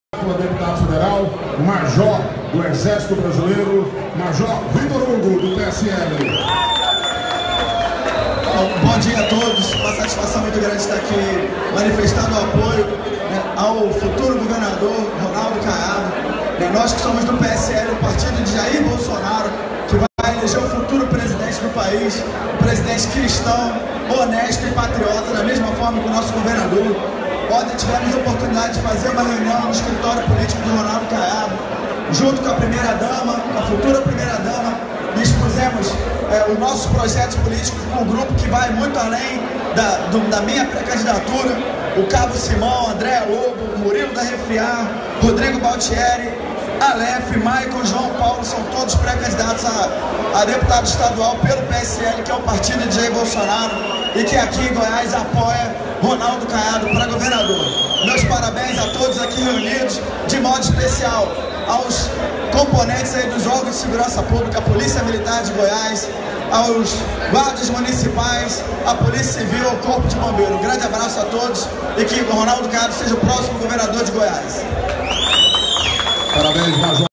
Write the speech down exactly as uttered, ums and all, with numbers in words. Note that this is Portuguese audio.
Pelo deputado federal, Major do Exército Brasileiro, Major Vitor Hugo, do P S L. Bom dia a todos, uma satisfação muito grande estar aqui manifestando o apoio, né, ao futuro governador Ronaldo Caiado. Né, nós que somos do P S L, o partido de Jair Bolsonaro, que vai eleger o futuro presidente do país, um presidente cristão, honesto e patriota, da mesma forma que o nosso governador. Ontem tivemos a oportunidade de fazer uma reunião no escritório político do Ronaldo Caiado, junto com a primeira-dama, com a futura primeira-dama, e expusemos é, os nossos projetos políticos com um grupo que vai muito além da, do, da minha pré-candidatura. O Cabo Simão, André Lobo, Murilo da Refriar, Rodrigo Baltieri, Aleph, Michael, João Paulo, são todos pré-candidatos a, a deputado estadual pelo P S L, que é o partido de Jair Bolsonaro, e que aqui em Goiás apoia Ronaldo Caiado para governador. Meus parabéns a todos aqui reunidos, de modo especial aos componentes aí dos órgãos de segurança pública, a Polícia Militar de Goiás, aos guardas municipais, a Polícia Civil, ao Corpo de Bombeiro. Um grande abraço a todos e que Ronaldo Caiado seja o próximo governador de Goiás. Parabéns, Major.